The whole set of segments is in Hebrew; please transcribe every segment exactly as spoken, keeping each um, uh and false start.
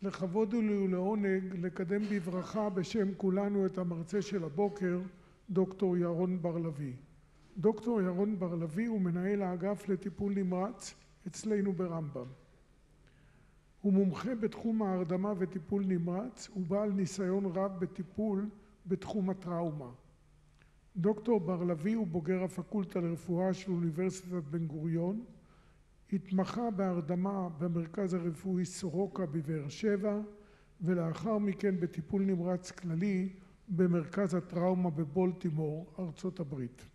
לכבוד הוא לעונג לקדם בברכה בשם כולנו את המרצה של הבוקר, דוקטור ירון בר-לביא. דוקטור ירון בר-לביא הוא מנהל האגף לטיפול נמרץ אצלנו ברמב"ם. הוא מומחה בתחום ההרדמה וטיפול נמרץ ובעל ניסיון רב בטיפול בתחום הטראומה. דוקטור בר-לביא הוא בוגר הפקולטה לרפואה של אוניברסיטת בן גוריון, התמחה בהרדמה במרכז הרפואי סורוקה בבאר שבע, ולאחר מכן בטיפול נמרץ כללי במרכז הטראומה בבולטימור, ארצות הברית.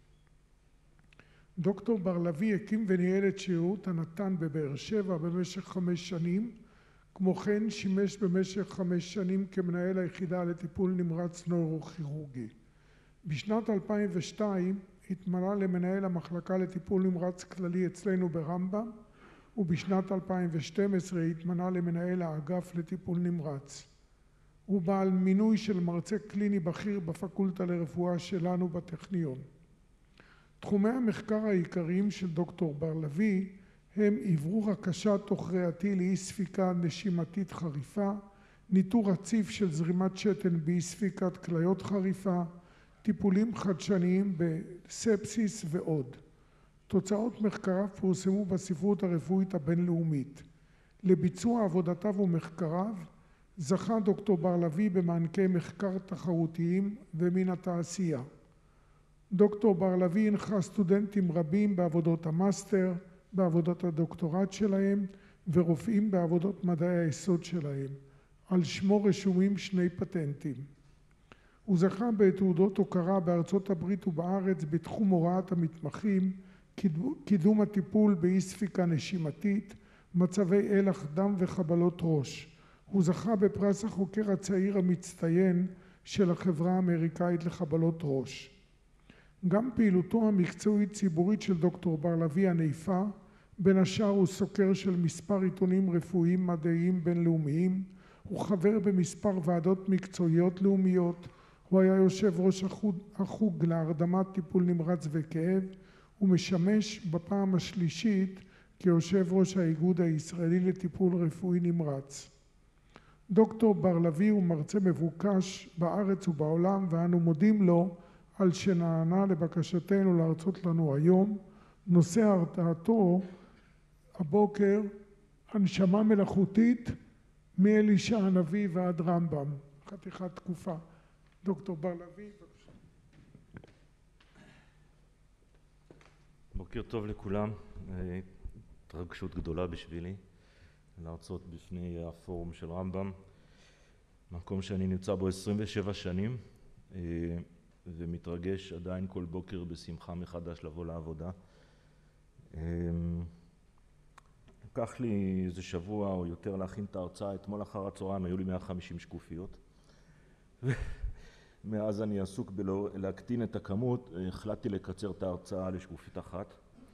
דוקטור בר-לביא הקים וניהל את שירות הנט"ן בבאר שבע במשך חמש שנים, כמו כן שימש במשך חמש שנים כמנהל היחידה לטיפול נמרץ נוירוכירורגי. בשנת אלפיים ושתיים התמנה למנהל המחלקה לטיפול נמרץ כללי אצלנו ברמב"ם, ובשנת אלפיים ושתים עשרה התמנה למנהל האגף לטיפול נמרץ. הוא בעל מינוי של מרצה קליני בכיר בפקולטה לרפואה שלנו בטכניון. תחומי המחקר העיקריים של דוקטור בר-לביא הם אוורור הקשה תוך ריאתי לאי ספיקה נשימתית חריפה, ניטור רציף של זרימת שתן באי ספיקת כליות חריפה, טיפולים חדשניים בספסיס ועוד. תוצאות מחקריו פורסמו בספרות הרפואית הבינלאומית. לביצוע עבודתיו ומחקריו זכה דוקטור בר-לביא במענקי מחקר תחרותיים ומן התעשייה. דוקטור בר-לביא הנחה סטודנטים רבים בעבודות המאסטר, בעבודות הדוקטורט שלהם ורופאים בעבודות מדעי היסוד שלהם. על שמו רשומים שני פטנטים. הוא זכה בתעודות הוקרה בארצות הברית ובארץ בתחום הוראת המתמחים, קידום הטיפול באי ספיקה נשימתית, מצבי אלח דם וחבלות ראש. הוא זכה בפרס החוקר הצעיר המצטיין של החברה האמריקאית לחבלות ראש. גם פעילותו המקצועית ציבורית של דוקטור בר-לביא ענפה, בין השאר הוא סוקר של מספר עיתונים רפואיים מדעיים בינלאומיים, הוא חבר במספר ועדות מקצועיות לאומיות, הוא היה יושב ראש החוג, החוג להרדמת טיפול נמרץ וכאב, הוא משמש בפעם השלישית כיושב ראש האיגוד הישראלי לטיפול רפואי נמרץ. דוקטור בר-לביא הוא מרצה מבוקש בארץ ובעולם, ואנו מודים לו על שנענה לבקשתנו להרצות לנו היום. נושא הרצאתו הבוקר, הנשמה מלאכותית מאלישע הנביא ועד רמב"ם, חתיכת תקופה. דוקטור בר-לביא, בבקשה. בוקר טוב לכולם, התרגשות גדולה בשבילי להרצות בפני הפורום של רמב"ם, מקום שאני נמצא בו עשרים ושבע שנים ומתרגש עדיין כל בוקר בשמחה מחדש לבוא לעבודה. לקח לי איזה שבוע או יותר להכין את ההרצאה. אתמול אחר הצהריים היו לי מאה וחמישים שקופיות, מאז אני עסוק בלהקטין את הכמות. החלטתי לקצר את ההרצאה לשקופית אחת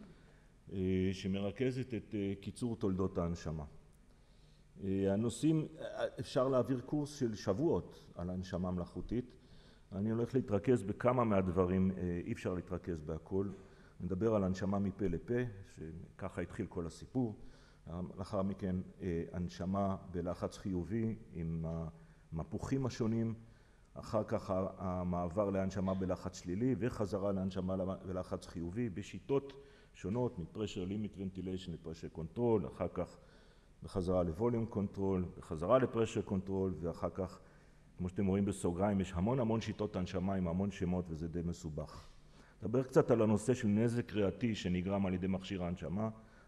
שמרכזת את קיצור תולדות ההנשמה. הנושאים, אפשר להעביר קורס של שבועות על ההנשמה המלאכותית. אני הולך להתרכז בכמה מהדברים, אי אפשר להתרכז בהכל. נדבר על הנשמה מפה לפה, שככה התחיל כל הסיפור. לאחר מכן הנשמה בלחץ חיובי עם המפוחים השונים, אחר כך המעבר להנשמה בלחץ שלילי וחזרה להנשמה בלחץ חיובי בשיטות שונות, מ-pressure limit ventilation ל-pressure control, אחר כך בחזרה ל-volume control, בחזרה ל-pressure control, ואחר כך, כמו שאתם רואים בסוגריים, יש המון המון שיטות הנשמה עם המון שמות וזה די מסובך. נדבר קצת על הנושא של נזק ריאתי שנגרם על ידי מכשיר ההנשמה,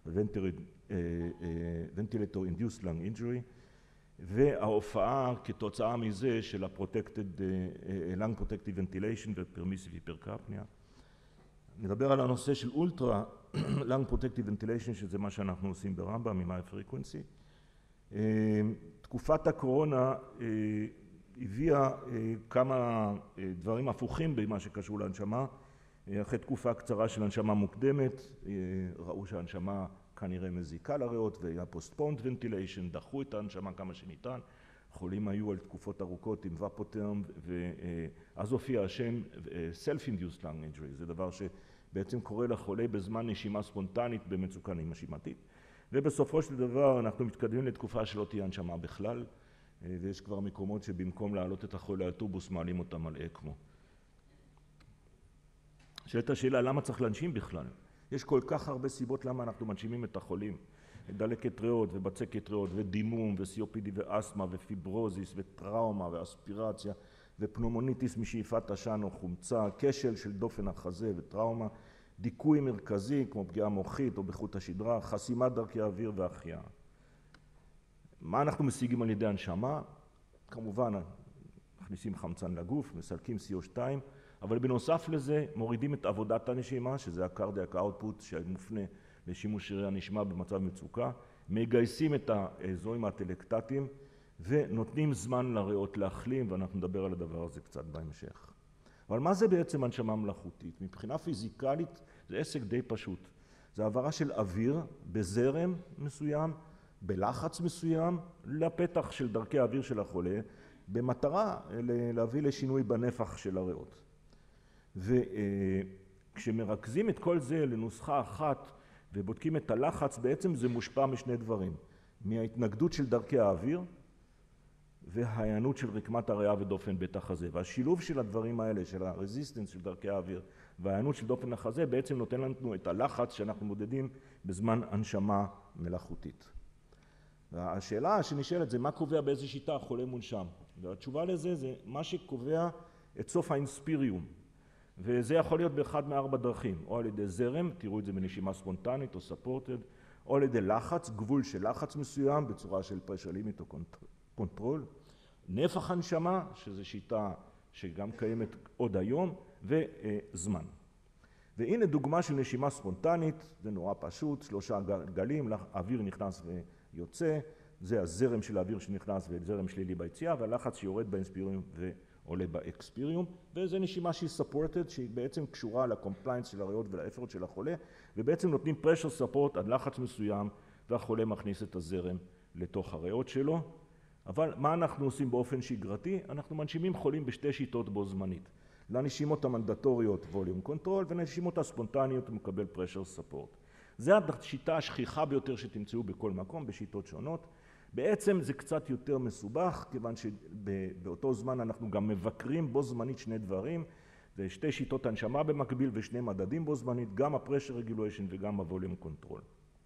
ventilator induced lung injury, וההופעה כתוצאה מזה של ה-protected lung protective ventilation ו-permissive hypercapnia. נדבר על הנושא של אולטרה lung protective ventilation, שזה מה שאנחנו עושים ברמב"ם עם ה-frequency. תקופת הקורונה הביאה כמה דברים הפוכים במה שקשור להנשמה. אחרי תקופה קצרה של הנשמה מוקדמת, ראו שההנשמה כנראה מזיקה לריאות והיה postponed ventilation, דחו את ההנשמה כמה שניתן. חולים היו על תקופות ארוכות עם ופוטרם, ואז הופיע השם self-induced lung injury. זה דבר שבעצם קורה לחולה בזמן נשימה ספונטנית במצוקה נשימתית. ובסופו של דבר אנחנו מתקדמים לתקופה שלא תהיה הנשמה בכלל, ויש כבר מקומות שבמקום להעלות את החולה לאוטובוס מעלים אותם על אקמו. שאלת השאלה, למה צריך להנשים בכלל? יש כל כך הרבה סיבות למה אנחנו מנשימים את החולים. דלקת ריאות ובצקת ריאות ודימום ו-סי או פי די ואסתמה ופיברוזיס וטראומה ואספירציה ופנומוניטיס משאיפת עשן או חומצה, כשל של דופן החזה וטראומה, דיכוי מרכזי כמו פגיעה מוחית או בחוט השדרה, חסימת דרכי האוויר והחייאה. מה אנחנו משיגים על ידי הנשמה? כמובן מכניסים חמצן לגוף, מסלקים סי או שתיים, אבל בנוסף לזה מורידים את עבודת הנשימה, שזה הקרדיאק אאוטפוט שמופנה לשימוש שרירי הנשימה במצב מצוקה, מגייסים את האזורים הטלקטטיים ונותנים זמן לריאות להחלים, ואנחנו נדבר על הדבר הזה קצת בהמשך. אבל מה זה בעצם הנשמה מלאכותית? מבחינה פיזיקלית זה עסק די פשוט. זה העברה של אוויר בזרם מסוים, בלחץ מסוים, לפתח של דרכי האוויר של החולה, במטרה להביא לשינוי בנפח של הריאות. וכשמרכזים את כל זה לנוסחה אחת ובודקים את הלחץ, בעצם זה מושפע משני דברים. מההתנגדות של דרכי האוויר וההיענות של רקמת הריאה ודופן בית החזה. והשילוב של הדברים האלה, של הרזיסטנס של דרכי האוויר וההיענות של דופן החזה, בעצם נותן לנו את הלחץ שאנחנו מודדים בזמן הנשמה מלאכותית. והשאלה שנשאלת זה מה קובע באיזה שיטה החולה מונשם. והתשובה לזה זה מה שקובע את סוף האינספיריום. וזה יכול להיות באחד מארבע דרכים, או על ידי זרם, תראו את זה בנשימה ספונטנית או ספורטד, או על ידי לחץ, גבול של לחץ מסוים בצורה של פרשר לימיט או קונטרול, נפח הנשמה, שזו שיטה שגם קיימת עוד היום, וזמן. והנה דוגמה של נשימה ספונטנית, זה נורא פשוט, שלושה גלים, האוויר נכנס ויוצא, זה הזרם של האוויר שנכנס וזרם שלילי ביציאה, והלחץ שיורד באינספיריום ועולה באקספיריום, וזה נשימה שהיא supported, שהיא בעצם קשורה לקומפליינס של הריאות ולאפרות של החולה, ובעצם נותנים pressure support עד לחץ מסוים, והחולה מכניס את הזרם לתוך הריאות שלו. אבל מה אנחנו עושים באופן שגרתי? אנחנו מנשימים חולים בשתי שיטות בו זמנית. לנשימות המנדטוריות ווליום קונטרול, ולנשימות הספונטניות ומקבל pressure support. זו השיטה השכיחה ביותר שתמצאו בכל מקום, בשיטות שונות. בעצם זה קצת יותר מסובך, כיוון שבאותו זמן אנחנו גם מבקרים בו זמנית שני דברים, זה שתי שיטות הנשמה במקביל ושני מדדים בו זמנית, גם ה-pressure regulation וגם ה-volume control.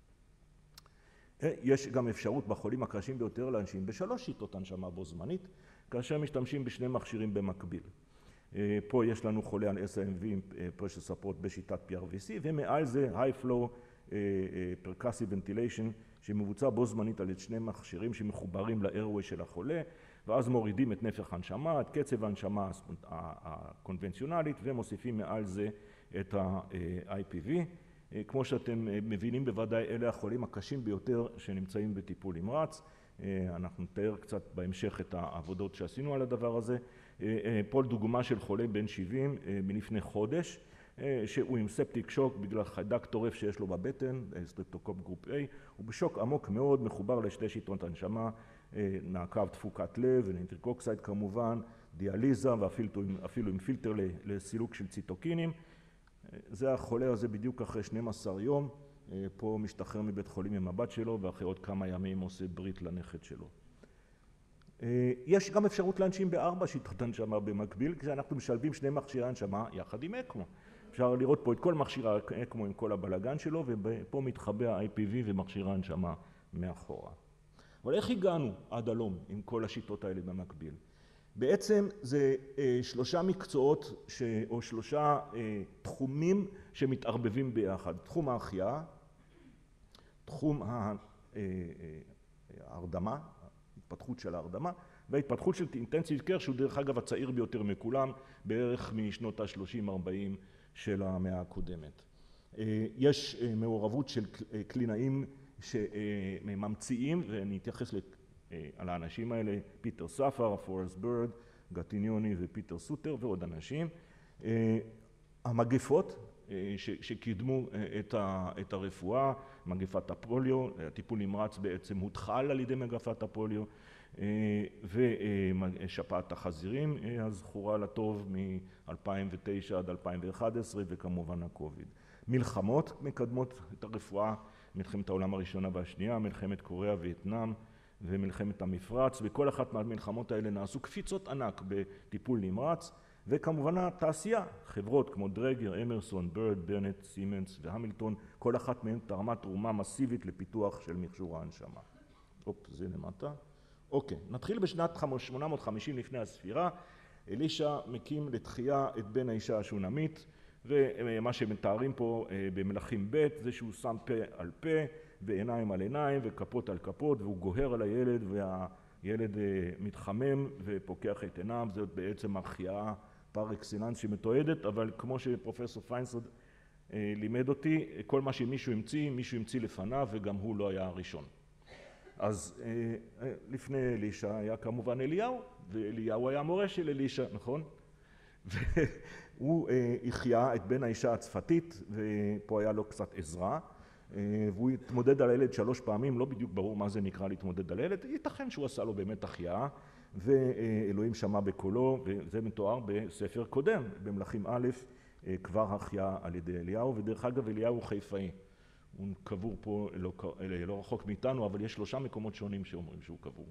יש גם אפשרות בחולים הקשים ביותר לאנשים בשלוש שיטות הנשמה בו זמנית, כאשר משתמשים בשני מכשירים במקביל. פה יש לנו חולה על אס אם וי עם pressure support בשיטת פי אר וי סי, ומעל זה high flow percussive ventilation, שמבוצע בו זמנית על שני מכשירים שמחוברים ל-airway של החולה, ואז מורידים את נפח הנשמה, את קצב ההנשמה הקונבנציונלית, ומוסיפים מעל זה את ה-איי פי וי. כמו שאתם מבינים בוודאי, אלה החולים הקשים ביותר שנמצאים בטיפול נמרץ. אנחנו נתאר קצת בהמשך את העבודות שעשינו על הדבר הזה. פה דוגמה של חולה בן שבעים מלפני חודש, שהוא עם ספטיק שוק בגלל חיידק טורף שיש לו בבטן, סטרפטוקוק גרופ A, הוא בשוק עמוק מאוד, מחובר לשתי שיטות הנשמה, מעקב תפוקת לב ונינטריקוקסייד כמובן, דיאליזה ואפילו עם פילטר לסילוק של ציטוקינים. זה החולה הזה בדיוק אחרי שנים עשר יום, פה משתחרר מבית חולים עם הבת שלו, ואחרי עוד כמה ימים עושה ברית לנכד שלו. יש גם אפשרות להנשים בארבע שיטות הנשמה במקביל, כשאנחנו משלבים שני מכשירי הנשמה יחד עם אקמו. אפשר לראות פה את כל מכשיר האקמו עם כל הבלגן שלו, ופה מתחבא ה-איי פי וי ומכשיר ההנשמה מאחורה. אבל איך הגענו עד הלום עם כל השיטות האלה במקביל? בעצם זה שלושה מקצועות ש... או שלושה תחומים שמתערבבים ביחד. תחום ההחייאה, תחום ההרדמה, התפתחות של ההרדמה, וההתפתחות של אינטנסיב קר, שהוא דרך אגב הצעיר ביותר מכולם, בערך משנות ה-שלושים ארבעים של המאה הקודמת. יש מעורבות של קלינאים שממציאים, ואני אתייחס על האנשים האלה, פיטר ספר, פורסט בירד, גטיניוני ופיטר סוטר ועוד אנשים. המגפות שקידמו את הרפואה, מגפת הפוליו, הטיפול נמרץ בעצם הותחל על ידי מגפת הפוליו, ושפעת החזירים הזכורה לטוב מ-אלפיים ותשע עד אלפיים ואחת עשרה, וכמובן הקוביד. מלחמות מקדמות את הרפואה, מלחמת העולם הראשונה והשנייה, מלחמת קוריאה, וייטנאם, ומלחמת המפרץ, וכל אחת מהמלחמות האלה נעשו קפיצות ענק בטיפול נמרץ, וכמובן התעשייה, חברות כמו דרגר, אמרסון, בירד, ברנט, סימנס והמילטון, כל אחת מהן תרמה תרומה מסיבית לפיתוח של מכשור ההנשמה. אופ, זה למטה. אוקיי, נתחיל בשנת שמונה מאות וחמישים לפני הספירה. אלישע מקים לתחייה את בן האישה השונמית, ומה שמתארים פה במלכים ב' זה שהוא שם פה על פה ועיניים על עיניים וכפות על כפות, והוא גוהר על הילד והילד מתחמם ופוקח את עיניו. זאת בעצם החייאה פר אקסלנס שמתועדת, אבל כמו שפרופסור פיינסטרד לימד אותי, כל מה שמישהו המציא, מישהו המציא לפניו, וגם הוא לא היה הראשון. אז לפני אלישע היה כמובן אליהו, ואליהו היה מורה של אלישע, נכון? והוא החיה את בן האישה הצפתית, ופה היה לו קצת עזרה, והוא התמודד על הילד שלוש פעמים, לא בדיוק ברור מה זה נקרא להתמודד על הילד, ייתכן שהוא עשה לו באמת החייאה, ואלוהים שמע בקולו, וזה מתואר בספר קודם, במלכים א', כבר החייאה על ידי אליהו, ודרך אגב אליהו חיפאי. הוא קבור פה לא, לא רחוק מאיתנו, אבל יש שלושה מקומות שונים שאומרים שהוא קבור.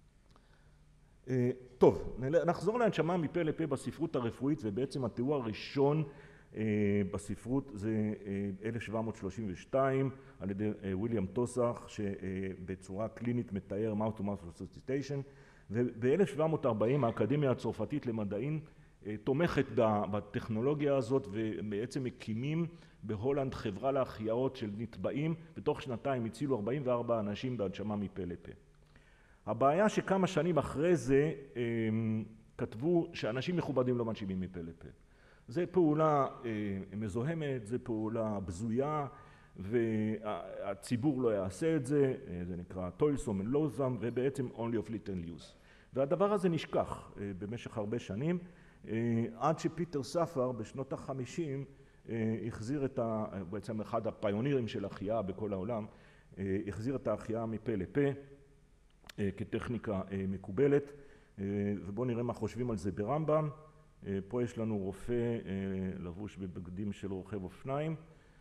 טוב, נחזור להנשמה מפה לפה בספרות הרפואית, ובעצם התיאור הראשון בספרות זה אלף שבע מאות שלושים ושתיים על ידי וויליאם טוסאך, שבצורה קלינית מתאר mouth to mouth resuscitation, וב-אלף שבע מאות ארבעים האקדמיה הצרפתית למדעים תומכת בטכנולוגיה הזאת, ובעצם מקימים בהולנד חברה להחייאות של נתבעים. בתוך שנתיים הצילו ארבעים וארבעה אנשים בהנשמה מפה לפה. הבעיה שכמה שנים אחרי זה כתבו שאנשים מכובדים לא מנשימים מפה לפה. זה פעולה מזוהמת, זה פעולה בזויה, והציבור לא יעשה את זה, זה נקרא toilsome and loathsome, ובעצם only of little use. והדבר הזה נשכח במשך הרבה שנים, עד שפיטר ספר בשנות החמישים החזיר את ה... בעצם אחד הפיונירים של החייאה בכל העולם, החזיר את החייאה מפה לפה כטכניקה מקובלת, ובואו נראה מה חושבים על זה ברמב"ם. פה יש לנו רופא לבוש בבגדים של רוכב אופניים,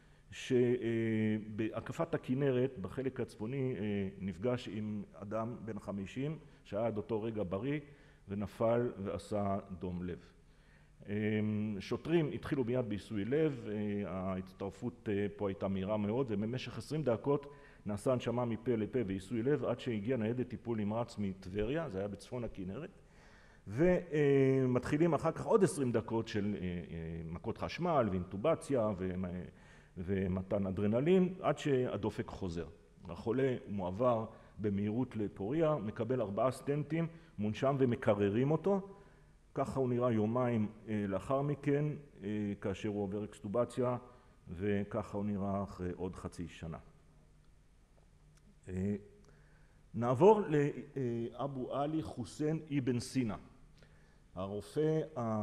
שבהקפת הכנרת בחלק הצפוני נפגש עם אדם בן חמישים שהיה עד אותו רגע בריא ונפל ועשה דום לב. שוטרים התחילו מיד בעיסוי לב, ההצטרפות פה הייתה מהירה מאוד, ובמשך עשרים דקות נעשה הנשמה מפה לפה ועיסוי לב עד שהגיע ניידת טיפול נמרץ מטבריה, זה היה בצפון הכנרת, ומתחילים אחר כך עוד עשרים דקות של מכות חשמל ואינטובציה ומתן אדרנלין עד שהדופק חוזר. החולה מועבר במהירות לפוריה, מקבל ארבעה סטנטים, מונשם ומקררים אותו. ככה הוא נראה יומיים לאחר מכן, כאשר הוא עובר אקסטובציה, וככה הוא נראה אחרי עוד חצי שנה. נעבור לאבו עלי חוסיין אבן סינה, הרופא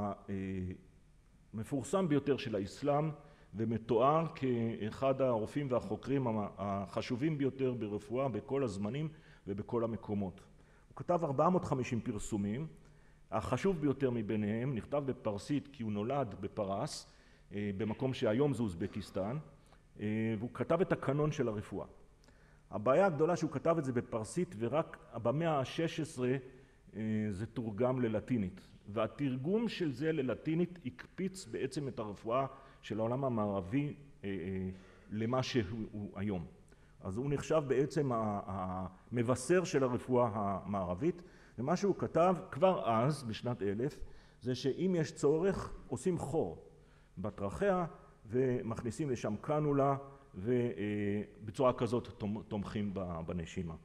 המפורסם ביותר של האסלאם, ומתואר כאחד הרופאים והחוקרים החשובים ביותר ברפואה בכל הזמנים ובכל המקומות. הוא כתב ארבע מאות וחמישים פרסומים, החשוב ביותר מביניהם נכתב בפרסית כי הוא נולד בפרס, במקום שהיום זה אוזבקיסטן, והוא כתב את הקנון של הרפואה. הבעיה הגדולה שהוא כתב את זה בפרסית, ורק במאה ה-שש עשרה זה תורגם ללטינית, והתרגום של זה ללטינית הקפיץ בעצם את הרפואה של העולם המערבי למה שהוא היום. אז הוא נחשב בעצם המבשר של הרפואה המערבית, ומה שהוא כתב כבר אז, בשנת אלף, זה שאם יש צורך, עושים חור בטרכיה ומכניסים לשם קנולה, ובצורה כזאת תומכים בנשימה.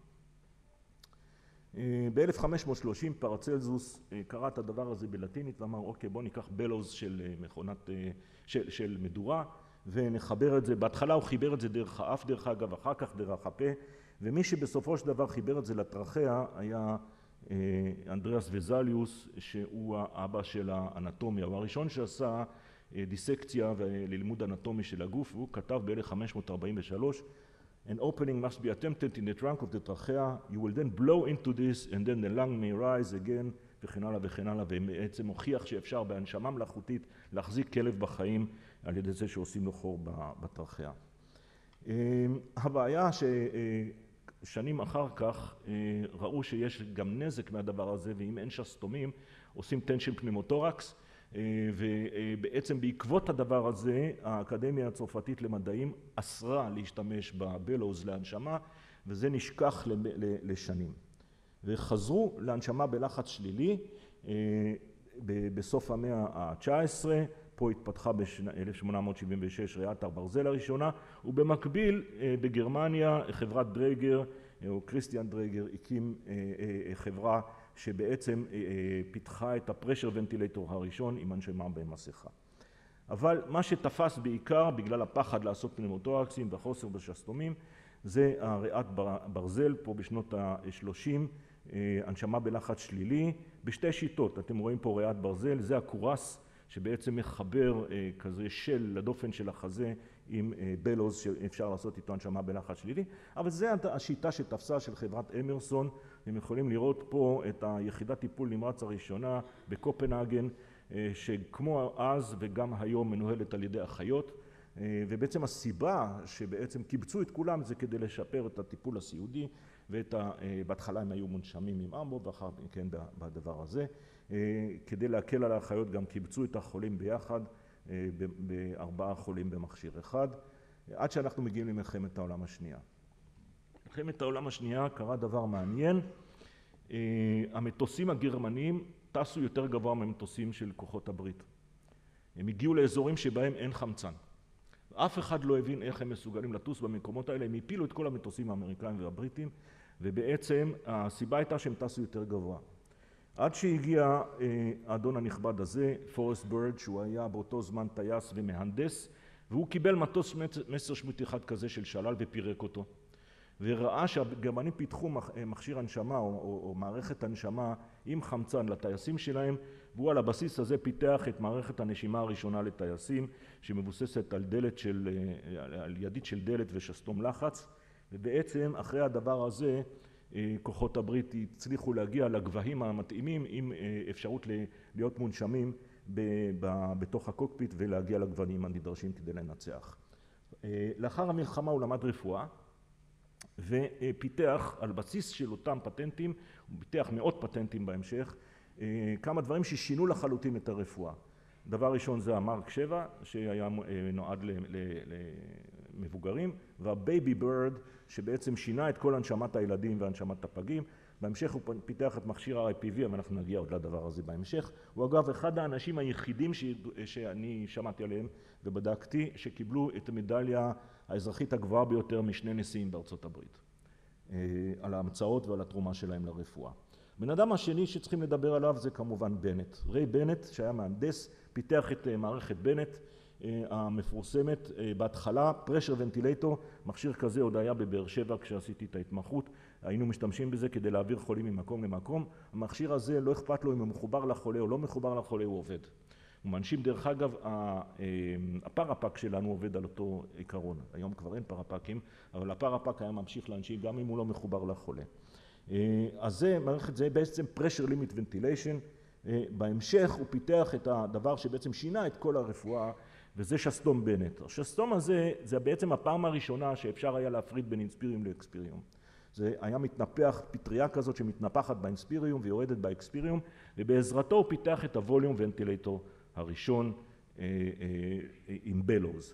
ב-אלף חמש מאות ושלושים פרצלזוס קרא את הדבר הזה בלטינית ואמר, אוקיי, בוא ניקח בלוז של מכונת, של, של מדורה, ונחבר את זה. בהתחלה הוא חיבר את זה דרך האף, דרך אגב, אחר כך דרך הפה, ומי שבסופו של דבר חיבר את זה לטרכיה היה אנדריאס וזליוס, שהוא האבא של האנטומיה. הוא הראשון שעשה דיסקציה וללימוד אנטומי של הגוף, והוא כתב ב-אלף חמש מאות ארבעים ושלוש, An opening must be attempted in the trunk of the trachea, you will then blow into this and then the lung may rise again, וכן הלאה וכן הלאה, ובעצם הוכיח שאפשר בהנשמה מלאכותית להחזיק כלב בחיים על ידי זה שעושים לו חור בטרכיה. הבעיה שנים אחר כך ראו שיש גם נזק מהדבר הזה, ואם אין שסתומים עושים טנשן פנימוטורקס, ובעצם בעקבות הדבר הזה האקדמיה הצרפתית למדעים אסרה להשתמש בבלוז להנשמה, וזה נשכח לשנים. וחזרו להנשמה בלחץ שלילי בסוף המאה ה-תשע עשרה, פה התפתחה ב-אלף שמונה מאות שבעים ושש ריאת הברזל הראשונה, ובמקביל בגרמניה חברת דרגר, או קריסטיאן דרגר, הקים חברה שבעצם פיתחה את הפרשר ונטילטור הראשון עם הנשמה במסכה. אבל מה שתפס בעיקר בגלל הפחד לעשות פנימוטורקסים והחוסר בשסתומים, זה הריאת ברזל פה בשנות ה-שלושים, הנשמה בלחץ שלילי, בשתי שיטות. אתם רואים פה ריאת ברזל, זה הקורס שבעצם מחבר כזה של לדופן של החזה עם בלוז שאפשר לעשות איתו הנשמה בלחץ שלילי, אבל זה השיטה שתפסה של חברת אמרסון. אתם יכולים לראות פה את היחידת טיפול נמרץ הראשונה בקופנהגן, שכמו אז וגם היום מנוהלת על ידי אחיות, ובעצם הסיבה שבעצם קיבצו את כולם זה כדי לשפר את הטיפול הסיעודי, ואת ה... בהתחלה הם היו מונשמים עם אמבו ואחר כן בדבר הזה. כדי להקל על האחיות גם קיבצו את החולים ביחד, בארבעה חולים במכשיר אחד, עד שאנחנו מגיעים למלחמת העולם השנייה. במלחמת העולם השנייה קרה דבר מעניין, המטוסים הגרמנים טסו יותר גבוה מהמטוסים של כוחות הברית. הם הגיעו לאזורים שבהם אין חמצן. אף אחד לא הבין איך הם מסוגלים לטוס במקומות האלה, הם הפילו את כל המטוסים האמריקאים והבריטים, ובעצם הסיבה הייתה שהם טסו יותר גבוה. עד שהגיע האדון הנכבד הזה, פורסט בירד, שהוא היה באותו זמן טייס ומהנדס, והוא קיבל מטוס מסרשמיט אחד כזה של שלל ופירק אותו. וראה שהגרמנים פיתחו מכשיר הנשמה או, או, או מערכת הנשמה עם חמצן לטייסים שלהם, והוא על הבסיס הזה פיתח את מערכת הנשימה הראשונה לטייסים, שמבוססת על דלת של, על ידית של דלת ושסתום לחץ, ובעצם אחרי הדבר הזה כוחות הברית הצליחו להגיע לגבהים המתאימים עם אפשרות להיות מונשמים בתוך הקוקפיט ולהגיע לגוונים הנדרשים כדי לנצח. לאחר המלחמה הוא למד רפואה ופיתח על בסיס של אותם פטנטים, הוא פיתח מאות פטנטים בהמשך, כמה דברים ששינו לחלוטין את הרפואה. דבר ראשון זה המרק שבע שהיה נועד למבוגרים, והבייבי בירד שבעצם שינה את כל הנשמת הילדים והנשמת הפגים. בהמשך הוא פיתח את מכשיר ה-איי פי וי, אבל אנחנו נגיע עוד לדבר הזה בהמשך. הוא אגב אחד האנשים היחידים ש... שאני שמעתי עליהם ובדקתי שקיבלו את המדליה האזרחית הגבוהה ביותר משני נשיאים בארצות הברית, על ההמצאות ועל התרומה שלהם לרפואה. בן אדם השני שצריכים לדבר עליו זה כמובן בנט. ריי בנט שהיה מהנדס, פיתח את מערכת בנט המפורסמת בהתחלה, פרשר ונטילטור, מכשיר כזה עוד היה בבאר שבע כשעשיתי את ההתמחות, היינו משתמשים בזה כדי להעביר חולים ממקום למקום. המכשיר הזה לא אכפת לו אם הוא מחובר לחולה או לא מחובר לחולה, הוא עובד. הוא מנשים, דרך אגב, הפרפק שלנו עובד על אותו עיקרון. היום כבר אין פרפקים, אבל הפרפק היה ממשיך להנשים גם אם הוא לא מחובר לחולה. אז זה, מערכת זה בעצם pressure limit ventilation. בהמשך הוא פיתח את הדבר שבעצם שינה את כל הרפואה, וזה שסתום בנט. השסתום הזה זה בעצם הפעם הראשונה שאפשר היה להפריד בין אינספיריום לאקספיריום. זה היה מתנפח, פטריה כזאת שמתנפחת באינספיריום ויורדת באקספיריום, ובעזרתו הוא פיתח את הווליום ונטילטור הראשון עם בלוז.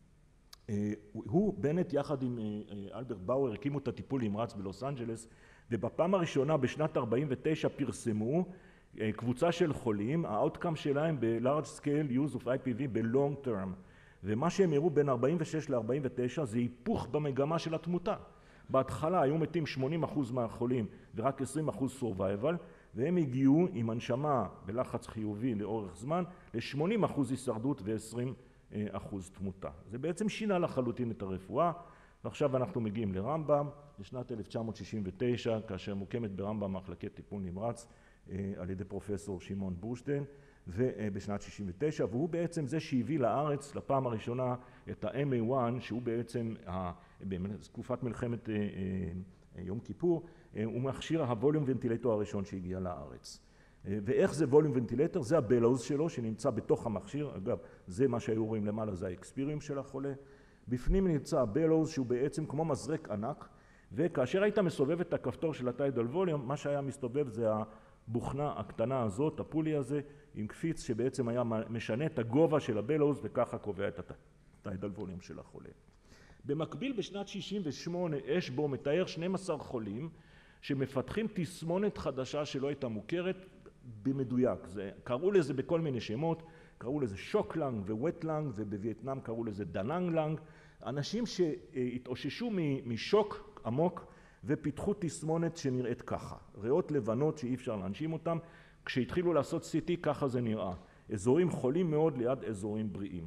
הוא, בנט, יחד עם אלברט באואר, הקימו את הטיפול נמרץ בלוס אנג'לס, ובפעם הראשונה בשנת ארבעים ותשע פרסמו קבוצה של חולים, ה-outcome שלהם ב-large scale use of איי פי וי ב-long term, ומה שהם הראו בין ארבעים ושש ל-ארבעים ותשע זה היפוך במגמה של התמותה. בהתחלה היו מתים שמונים אחוז מהחולים ורק עשרים אחוז survival, והם הגיעו עם הנשמה בלחץ חיובי לאורך זמן ל-שמונים אחוז הישרדות ו-עשרים אחוז תמותה. זה בעצם שינה לחלוטין את הרפואה, ועכשיו אנחנו מגיעים לרמב"ם, לשנת אלף תשע מאות שישים ותשע, כאשר מוקמת ברמב"ם מחלקת טיפול נמרץ על ידי פרופסור שמעון בורשטיין, ובשנת שישים ותשע, והוא בעצם זה שהביא לארץ לפעם הראשונה את ה-אם איי אחת, שהוא בעצם בתקופת מלחמת יום כיפור, הוא מכשיר הווליום ונטילטור הראשון שהגיע לארץ. ואיך זה ווליום ונטילטור? זה הבלוז שלו שנמצא בתוך המכשיר, אגב, זה מה שהיו רואים למעלה, זה האקספיריום של החולה. בפנים נמצא הבלוז שהוא בעצם כמו מזרק ענק, וכאשר היית מסובב את הכפתור של הטיידל ווליום, מה שהיה מסתובב זה הבוכנה הקטנה הזאת, הפולי הזה, עם קפיץ שבעצם היה משנה את הגובה של הבלוז, וככה קובע את הטיידל ווליום של החולה. במקביל בשנת שישים ושמונה אשבו מתאר שנים עשר חולים שמפתחים תסמונת חדשה שלא הייתה מוכרת במדויק. זה, קראו לזה בכל מיני שמות, קראו לזה שוק לנג ווט לנג, ובווייטנאם קראו לזה דננג לנג. אנשים שהתאוששו משוק עמוק ופיתחו תסמונת שנראית ככה. ריאות לבנות שאי אפשר להנשים אותם. כשהתחילו לעשות סי טי ככה זה נראה. אזורים חולים מאוד ליד אזורים בריאים.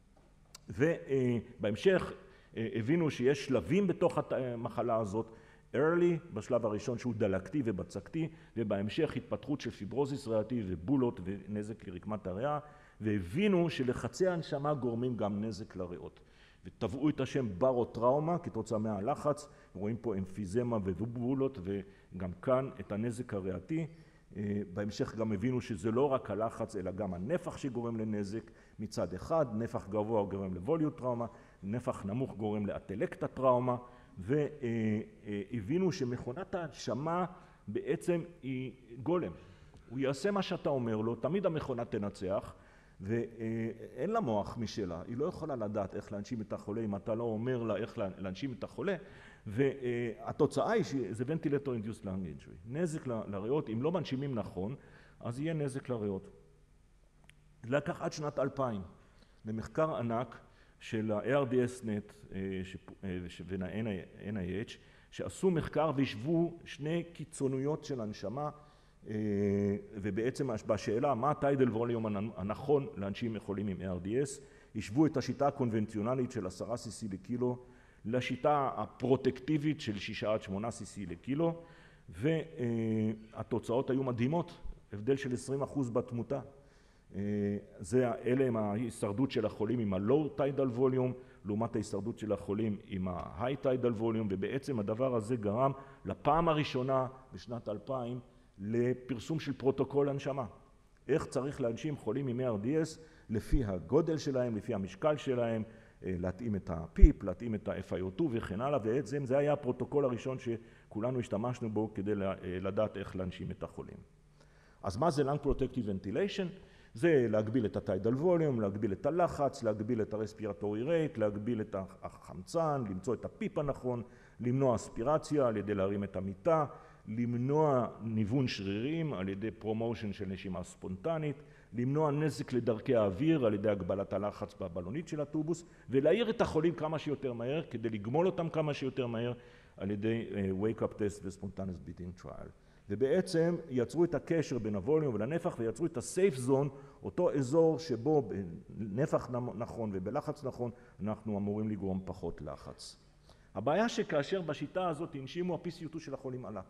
ובהמשך הבינו שיש שלבים בתוך המחלה הזאת. early בשלב הראשון שהוא דלקתי ובצקתי, ובהמשך התפתחות של פיברוזיס ריאתי ובולות ונזק לרקמת הריאה, והבינו שלחצי הנשמה גורמים גם נזק לריאות. וטבעו את השם ברוטראומה כתוצאה מהלחץ, רואים פה אמפיזמה ובולות, וגם כאן את הנזק הריאתי. בהמשך גם הבינו שזה לא רק הלחץ אלא גם הנפח שגורם לנזק מצד אחד, נפח גבוה גורם לווליוט טראומה, נפח נמוך גורם לאטלקטה טראומה, והבינו שמכונת ההנשמה בעצם היא גולם. הוא יעשה מה שאתה אומר לו, תמיד המכונה תנצח, ואין לה מוח משלה, היא לא יכולה לדעת איך להנשים את החולה אם אתה לא אומר לה איך להנשים את החולה, והתוצאה היא שזה Ventilator Induced Lung Injury. נזק לריאות, אם לא מנשימים נכון, אז יהיה נזק לריאות. זה לקח עד שנת אלפיים, למחקר ענק של ה-איי אר די אס נט ו-אן איי אייץ' שעשו מחקר והשוו שני קיצוניות של הנשמה, ובעצם בשאלה מה הטיידל ווליום הנכון לאנשים חולים עם איי אר די אס, השוו את השיטה הקונבנציונלית של עשרה סי סי לקילו לשיטה הפרוטקטיבית של שישה עד שמונה סי סי לקילו, והתוצאות היו מדהימות, הבדל של עשרים אחוז בתמותה. זה, אלה הם ההישרדות של החולים עם ה-low tidal volume, לעומת ההישרדות של החולים עם ה-high tidal volume, ובעצם הדבר הזה גרם לפעם הראשונה בשנת אלפיים לפרסום של פרוטוקול הנשמה. איך צריך להנשים חולים עם איי אר די אס לפי הגודל שלהם, לפי המשקל שלהם, להתאים את הפיפ, להתאים את ה-אף איי או טו וכן הלאה, ובעצם זה היה הפרוטוקול הראשון שכולנו השתמשנו בו כדי לדעת איך להנשים את החולים. אז מה זה Lung Protective Ventilation? זה להגביל את הטיידל ווליום, להגביל את הלחץ, להגביל את הרספירטורי רייט, להגביל את החמצן, למצוא את הפיפ הנכון, למנוע אספירציה על ידי להרים את המיטה, למנוע ניוון שרירים על ידי פרומושן של נשימה ספונטנית, למנוע נזק לדרכי האוויר על ידי הגבלת הלחץ בבלונית של הטובוס, ולהעיר את החולים כמה שיותר מהר כדי לגמול אותם כמה שיותר מהר על ידי wake-up test ו-spontaneous breathing trial. ובעצם יצרו את הקשר בין הווליום ולנפח ויצרו את הסייף זון, אותו אזור שבו בנפח נכון ובלחץ נכון אנחנו אמורים לגרום פחות לחץ. הבעיה שכאשר בשיטה הזאת הנשימו ה-פי סי או טו של החולים עלה.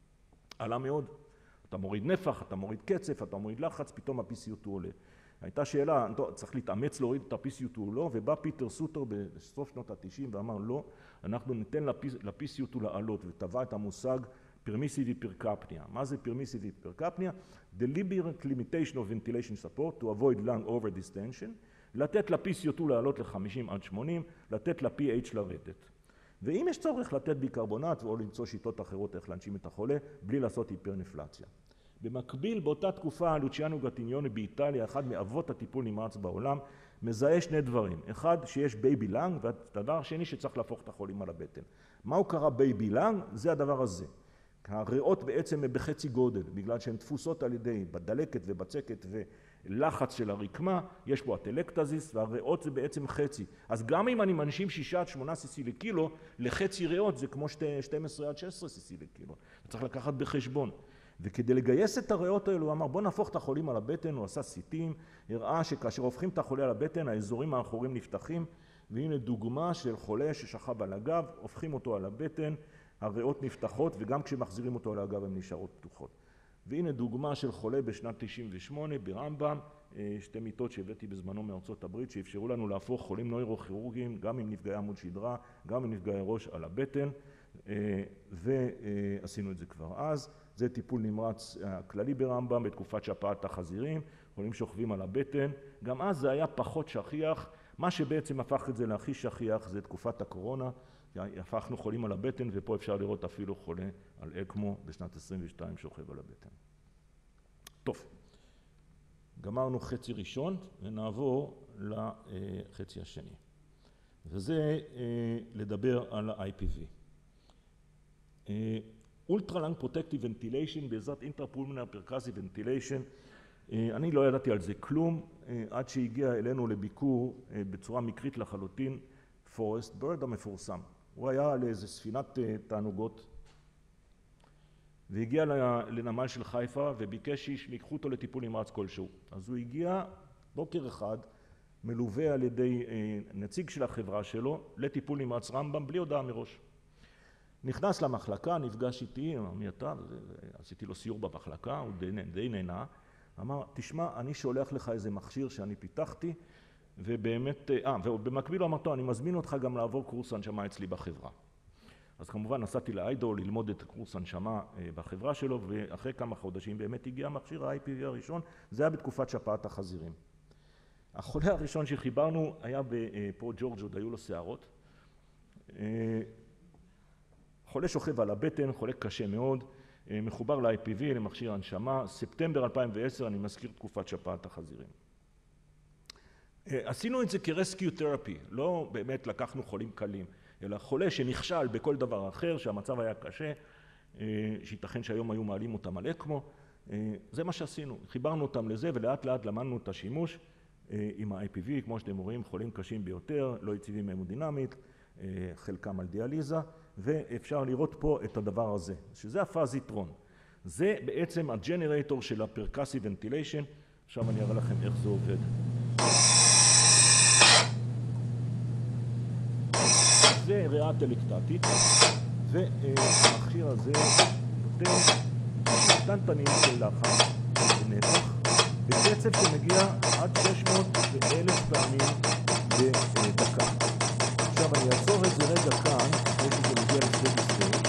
עלה מאוד. אתה מוריד נפח, אתה מוריד קצף, אתה מוריד לחץ, פתאום ה-פי סי או טו עולה. הייתה שאלה, צריך להתאמץ להוריד את ה-פי סי או טו או לא, ובא פיטר סוטר בסוף שנות ה-תשעים ואמר לא, אנחנו ניתן ל-פי סי או טו לעלות, וטבע את המושג permissive hypercapnia. מה זה permissive hypercapnia? Deliberate limitation of ventilation support to avoid lung over distension, לתת ל-פי סי או טו לעלות ל-חמישים עד שמונים, לתת ל-פי אייץ' לרדת. ואם יש צורך לתת ביקרבונט או למצוא שיטות אחרות איך להנשים את החולה, בלי לעשות היפרנפלציה. במקביל, באותה תקופה, לוציאנו גטיניוני באיטליה, אחד מאבות הטיפול נמרץ בעולם, מזהה שני דברים. אחד, שיש בייבי לנג, והדבר השני שצריך להפוך את החולים על הבטן. מהו קרה בייבי לנג? זה הדבר הזה. הריאות בעצם הם בחצי גודל, בגלל שהן תפוסות על ידי בדלקת ובצקת ולחץ של הרקמה, יש פה אטלקטזיס, והריאות זה בעצם חצי. אז גם אם אני מנשים שישה עד שמונה סי סי לקילו, לחצי ריאות זה כמו שתים עשרה עד שש עשרה סי סי לקילו. צריך לקחת בחשבון. וכדי לגייס את הריאות האלו, הוא אמר, בוא נהפוך את החולים על הבטן, הוא עשה סיטים, הראה שכאשר הופכים את החולה על הבטן, האזורים האחוריים נפתחים, והנה דוגמה של חולה ששכב על הגב, הופכים אותו על הבטן, הריאות נפתחות, וגם כשמחזירים אותו על הגב הן נשארות פתוחות. והנה דוגמה של חולה בשנת תשעים ושמונה ברמב"ם, שתי מיטות שהבאתי בזמנו מארצות הברית, שאפשרו לנו להפוך חולים נוירוכירורגיים, גם עם נפגעי עמוד שדרה, גם עם נפגעי ראש על הבטן, ועשינו את זה כבר אז. זה טיפול נמרץ כללי ברמב"ם בתקופת שפעת החזירים, חולים שוכבים על הבטן. גם אז זה היה פחות שכיח. מה שבעצם הפך את זה להכי שכיח זה תקופת הקורונה, הפכנו חולים על הבטן, ופה אפשר לראות אפילו חולה על אקמו בשנת עשרים ושתיים שוכב על הבטן. טוב, גמרנו חצי ראשון ונעבור לחצי השני. וזה לדבר על ה-איי פי וי. Ultra Lung Protective Ventilation בעזרת Intrapulmonary Percussive Ventilation. אני לא ידעתי על זה כלום, עד שהגיע אלינו לביקור בצורה מקרית לחלוטין, פורסט בירד המפורסם. הוא היה על איזה ספינת תענוגות, והגיע לנמל של חיפה וביקש שייקחו אותו לטיפול נמרץ כלשהו. אז הוא הגיע בוקר אחד, מלווה על ידי נציג של החברה שלו, לטיפול נמרץ רמב"ם בלי הודעה מראש. נכנס למחלקה, נפגש איתי, אמר מי אתה? עשיתי לו סיור במחלקה, הוא די נהנה. אמר, תשמע, אני שולח לך איזה מכשיר שאני פיתחתי, ובאמת, אה, ובמקביל אמרתו, אני מזמין אותך גם לעבור קורס הנשמה אצלי בחברה. אז כמובן נסעתי לאיידו ללמוד את קורס הנשמה בחברה שלו, ואחרי כמה חודשים באמת הגיע מכשיר ה-איי פי וי הראשון, זה היה בתקופת שפעת החזירים. החולה הראשון שחיברנו היה פה ג'ורג', עוד היו לו שערות. חולה שוכב על הבטן, חולה קשה מאוד, מחובר ל-איי פי וי, למכשיר הנשמה, ספטמבר אלפיים ועשר, אני מזכיר תקופת שפעת החזירים. עשינו את זה כרסקיו תרפי, לא באמת לקחנו חולים קלים, אלא חולה שנכשל בכל דבר אחר, שהמצב היה קשה, שייתכן שהיום היו מעלים אותם על אקמו, זה מה שעשינו, חיברנו אותם לזה ולאט לאט למדנו את השימוש עם ה-איי פי וי, כמו שאתם רואים, חולים קשים ביותר, לא יציבים המודינמית, חלקם על דיאליזה, ואפשר לראות פה את הדבר הזה, שזה הפאזיטרון. זה בעצם הג'נרטור של הפרקסיב ונטיליישן, עכשיו אני אראה לכם איך זה עובד. זה ריאה טלקטטית, והמכשיר הזה נותן קטנטנים של לחץ ונפח, בקצב שמגיע עד שש מאות ואלף פעמים בדקה. עכשיו אני אעצור את זה רגע כאן, אחרי שזה מגיע לסטדי סטייט.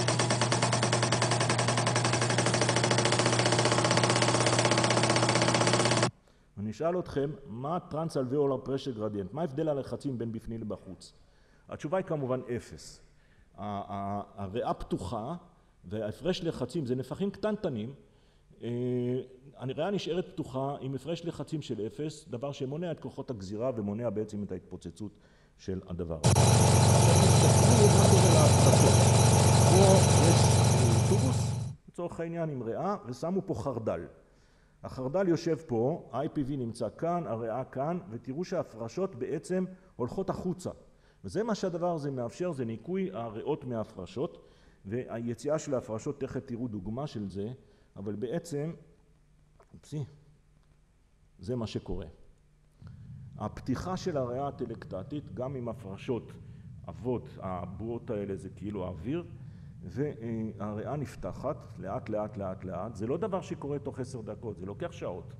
אני אשאל אתכם, מה טרנס-אלוויאולר פרשר גרדיאנט? מה ההבדל הלחצים בין בפנים לבחוץ? התשובה היא כמובן אפס. הריאה פתוחה וההפרש לחצים זה נפחים קטנטנים. הריאה נשארת פתוחה עם הפרש לחצים של אפס, דבר שמונע את כוחות הגזירה ומונע בעצם את ההתפוצצות של הדבר. פה יש טובוס, לצורך העניין עם ריאה, ושמו פה חרדל. החרדל יושב פה, ה-איי פי וי נמצא כאן, הריאה כאן, ותראו שההפרשות בעצם הולכות החוצה. וזה מה שהדבר הזה מאפשר, זה ניקוי הריאות מההפרשות, והיציאה של ההפרשות, תכף תראו דוגמה של זה, אבל בעצם, אופסי, זה מה שקורה. הפתיחה של הריאה הטלקטטית, גם עם הפרשות אבות, הבועות האלה זה כאילו האוויר, והריאה נפתחת לאט לאט לאט לאט, זה לא דבר שקורה תוך עשר דקות, זה לוקח שעות.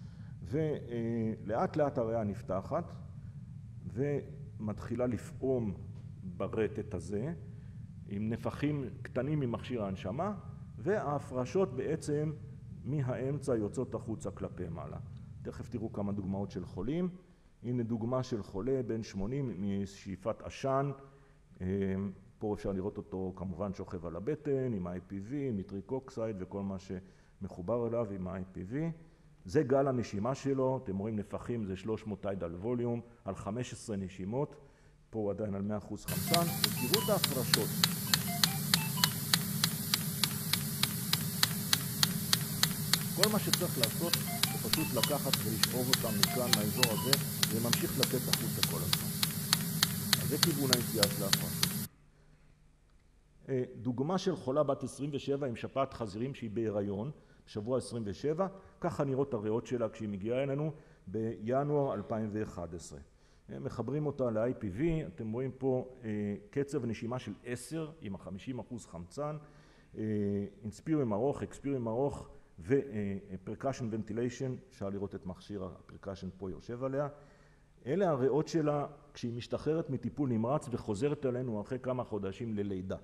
ולאט לאט הריאה נפתחת, ומתחילה לפעום ברטט הזה, עם נפחים קטנים ממכשיר ההנשמה, וההפרשות בעצם מהאמצע יוצאות החוצה כלפי מעלה. תכף תראו כמה דוגמאות של חולים. הנה דוגמה של חולה בן שמונים משאיפת עשן. פה אפשר לראות אותו כמובן שוכב על הבטן עם ה-איי פי וי, מיטריק אוקסייד וכל מה שמחובר אליו עם ה-איי פי וי. זה גל הנשימה שלו, אתם רואים נפחים זה שלוש מאות טיידל ווליום על חמש עשרה נשימות. פה הוא עדיין על מאה אחוז חמצן, ותראו את ההפרשות. כל מה שצריך לעשות זה פשוט לקחת ולשאוב אותם מכאן מהאזור הזה, וממשיך לתת החוצה כל הזמן. אז זה כיוון היציאה של ההפרשות. דוגמה של חולה בת עשרים ושבע עם שפעת חזירים שהיא בהיריון, בשבוע עשרים ושבע, ככה נראות הריאות שלה כשהיא מגיעה אלינו בינואר אלפיים ואחת עשרה. מחברים אותה ל-איי פי וי, אתם רואים פה קצב נשימה של עשר עם ה-חמישים אחוז חמצן, אינספירים ארוך, אקספירים ארוך ו-percussion ventilation, אפשר לראות את מכשיר ה-percussion פה יושב עליה. אלה הריאות שלה כשהיא משתחררת מטיפול נמרץ וחוזרת אלינו אחרי כמה חודשים ללידה.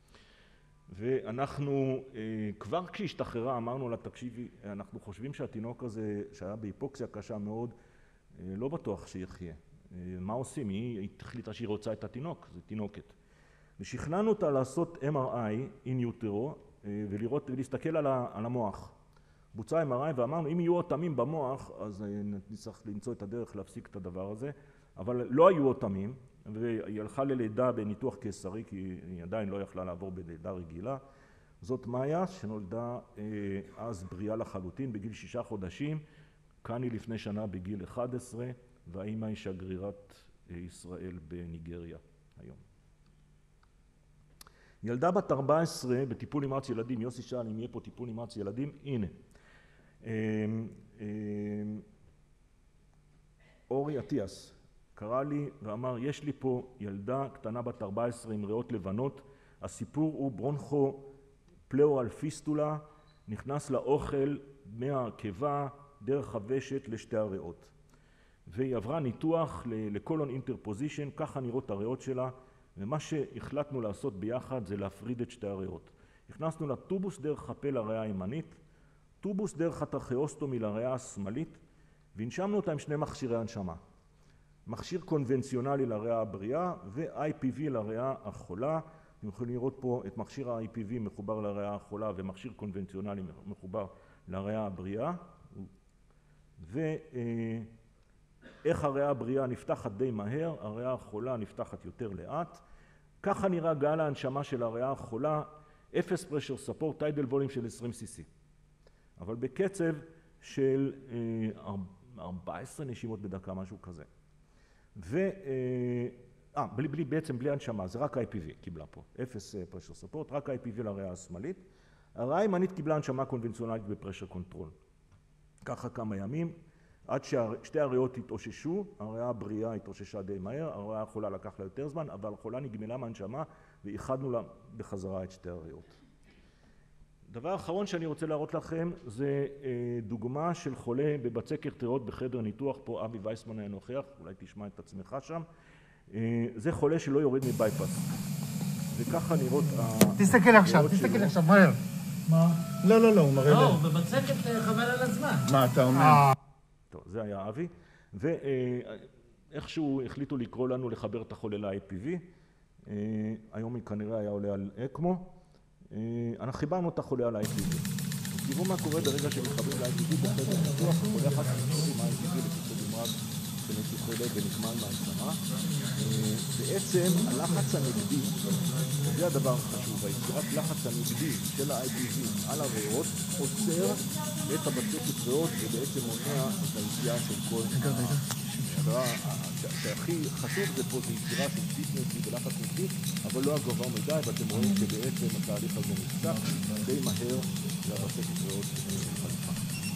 ואנחנו כבר כשהשתחררה אמרנו לה, תקשיבי, אנחנו חושבים שהתינוק הזה שהיה בהיפוקסיה קשה מאוד, לא בטוח שיחיה. מה עושים? היא החליטה שהיא רוצה את התינוק, זה תינוקת. ושכנענו אותה לעשות אם אר איי in utero ולראות, ולהסתכל על המוח. בוצע אם אר איי ואמרנו, אם יהיו אותמים במוח, אז נצטרך למצוא את הדרך להפסיק את הדבר הזה, אבל לא היו אותמים, והיא הלכה ללידה בניתוח קיסרי, כי היא עדיין לא יכלה לעבור בלידה רגילה. זאת מאיה, שנולדה אז בריאה לחלוטין, בגיל שישה חודשים, כאן היא לפני שנה בגיל אחד עשרה, והאימא היא שגרירת ישראל בניגריה היום. ילדה בת ארבע עשרה בטיפול נמרץ ילדים, יוסי שאל אם יהיה פה טיפול נמרץ ילדים, הנה. אורי אטיאס קרא לי ואמר, יש לי פה ילדה קטנה בת ארבע עשרה עם ריאות לבנות, הסיפור הוא ברונכו פלאורל פיסטולה, נכנס לאוכל מהקיבה דרך הוושט לשתי הריאות. והיא עברה ניתוח לקולון אינטרפוזישן, ככה נראות הריאות שלה, ומה שהחלטנו לעשות ביחד זה להפריד את שתי הריאות. הכנסנו לה טובוס דרך הפה לריאה הימנית, טובוס דרך הטרכאוסטומי לריאה השמאלית, והנשמנו אותה עם שני מכשירי הנשמה. מכשיר קונבנציונלי לריאה הבריאה ו-איי פי וי לריאה החולה. אתם יכולים לראות פה את מכשיר ה-איי פי וי מחובר לריאה החולה ומכשיר קונבנציונלי מחובר לריאה הבריאה. ואיך הריאה הבריאה נפתחת די מהר, הריאה החולה נפתחת יותר לאט. ככה נראה גל ההנשמה של הריאה החולה, אפס פרשר ספורט, טיידל ווליום של עשרים סי סי. אבל בקצב של ארבע עשרה נשימות בדקה, משהו כזה. ו... אה, בלי, בלי, בעצם בלי הנשמה, זה רק איי פי וי קיבלה פה, אפס פרשר ספורט, רק איי פי וי לריאה השמאלית. הריאה הימנית קיבלה הנשמה קונבנציונלית בפרשר קונטרול. ככה כמה ימים, עד ששתי הריאות התאוששו, הריאה הבריאה התאוששה די מהר, הריאה החולה לקח לה יותר זמן, אבל החולה נגמלה מהנשמה ואיחדנו לה בחזרה את שתי הריאות. דבר אחרון שאני רוצה להראות לכם זה דוגמה של חולה בבצקת ריאות בחדר ניתוח, פה אבי וייסמן היה נוכח, אולי תשמע את עצמך שם. זה חולה שלא יורד מבייפס. וככה נראות... תסתכל עכשיו, תסתכל עכשיו, מהר. מה? לא, לא, לא, הוא מראה... לא, בבצקת חבל על הזמן. מה אתה אומר? טוב, זה היה אבי. ואיכשהו החליטו לקרוא לנו לחבר את החולה ל-איי פי וי. היום היא כנראה היה עולה על אקמו. אנחנו חיברנו את החולה על ה-איי פי וי. תראו מה קורה ברגע שמחברים ל-איי פי וי בחדר ניתוח, החולה אחת מתחילים ה-איי פי וי לטיפול נמרץ של ניתוחי לב ונגמל מהנשמה. בעצם הלחץ הנגדי, זה הדבר החשוב, היצירת לחץ הנגדי של ה-איי פי וי על הריאות עוצר את הבצקת ריאות ובעצם מונע את היציאה של כל... הדבר שהכי חשוב זה פה זה יצירה של פיט נגדי ולחץ נגדי, אבל לא הגבוה מדי, ואתם רואים שבעצם התהליך הזה נפתח די מהר והבצקת ריאות חליפה.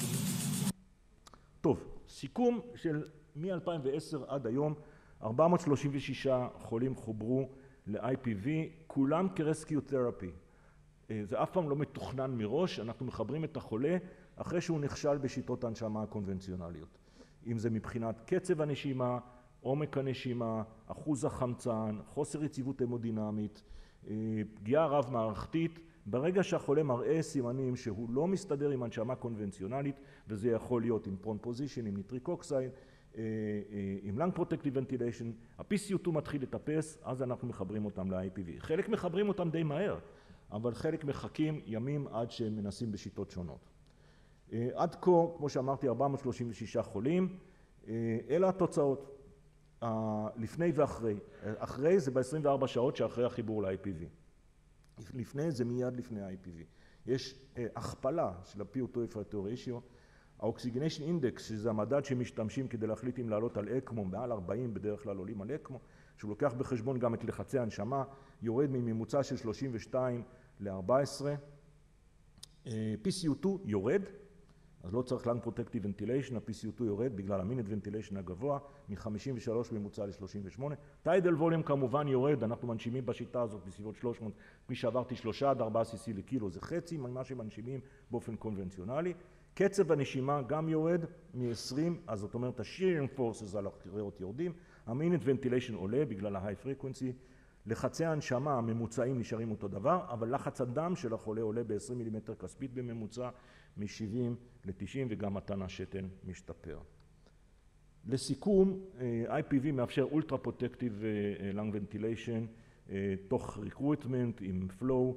טוב, סיכום של מ-אלפיים ועשר עד היום, ארבע מאות שלושים ושישה חולים חוברו ל-איי פי וי, כולם כרסקיו תרפי. זה אף פעם לא מתוכנן מראש, אנחנו מחברים את החולה אחרי שהוא נכשל בשיטות ההנשמה הקונבנציונליות. אם זה מבחינת קצב הנשימה, עומק הנשימה, אחוז החמצן, חוסר יציבות המודינמית, פגיעה רב מערכתית, ברגע שהחולה מראה סימנים שהוא לא מסתדר עם הנשמה קונבנציונלית, וזה יכול להיות עם פרון פוזישן, עם ניטריק אוקסייד, עם לנג פרוטקטיב ונטיליישן, ה-פי סי או טו מתחיל לטפס, אז אנחנו מחברים אותם ל-איי פי וי. חלק מחברים אותם די מהר, אבל חלק מחכים ימים עד שהם מנסים בשיטות שונות. עד כה, כמו שאמרתי, ארבע מאות שלושים ושישה חולים, אלה התוצאות, לפני ואחרי. אחרי זה ב-עשרים וארבע שעות שאחרי החיבור ל-איי פי וי. לפני זה מיד לפני ה-איי פי וי. יש הכפלה של ה-פי או טו Effector Ratio, האוקסיגניישן אינדקס, שזה המדד שמשתמשים כדי להחליט אם לעלות על אקמו, מעל ארבעים בדרך כלל עולים על אקמו, שהוא לוקח בחשבון גם את לחצי הנשמה, יורד מממוצע של שלושים ושתיים ל-ארבע עשרה. פי סי או טו יורד, אז לא צריך לנג פרוטקטיב ונטיליישן, ה-פי סי או טו יורד בגלל המינט ונטיליישן הגבוה, מ-חמישים ושלוש ממוצע ל-שלושים ושמונה. טיידל ווליום כמובן יורד, אנחנו מנשימים בשיטה הזאת בסביבות שלוש מאות, כפי שעברתי שלושה עד ארבעה סי סי לקילו, זה חצי ממה שמנשימים באופן קונבנציונלי. קצב הנשימה גם יורד מ-עשרים, אז זאת אומרת ה-shearing forces על הריאות יורדים, המינט ונטיליישן עולה בגלל ה-high frequency, לחצי ההנשמה הממוצעים נשארים אותו דבר, אבל לחץ הדם של החולה עולה ב-עשרים מילימטר כספית בממוצע, מ-שבעים ל-תשעים, וגם מתן השתן משתפר. לסיכום, איי פי וי מאפשר אולטרה פרוטקטיב לנג ונטיליישן, תוך ריקרוטמנט עם flow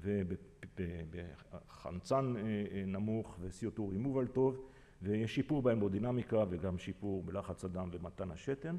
ובחמצן נמוך ו-סי או טו removal טוב, ויש שיפור בהמודינמיקה וגם שיפור בלחץ הדם ומתן השתן.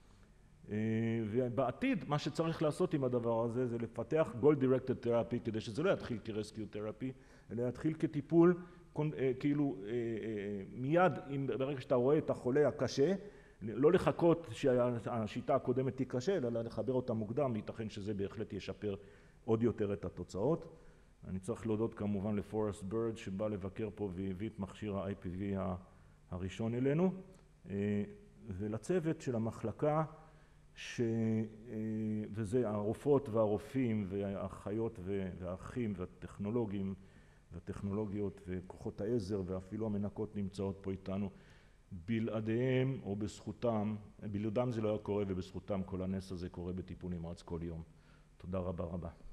ובעתיד מה שצריך לעשות עם הדבר הזה זה לפתח goal directed therapy כדי שזה לא יתחיל כ-rescue therapy, אלא יתחיל כטיפול כאילו מיד ברגע שאתה רואה את החולה הקשה, לא לחכות שהשיטה הקודמת תיקשה, אלא לחבר אותה מוקדם, ייתכן שזה בהחלט ישפר עוד יותר את התוצאות. אני צריך להודות כמובן לפורסט בירד שבא לבקר פה והביא את מכשיר ה-איי פי וי הראשון אלינו, ולצוות של המחלקה, ש... וזה הרופאות והרופאים והאחיות והאחים והטכנולוגים והטכנולוגיות וכוחות העזר ואפילו המנקות נמצאות פה איתנו. בלעדיהם או בזכותם, בלעדם זה לא היה קורה ובזכותם כל הנס הזה קורה בטיפול נמרץ כל יום. תודה רבה רבה.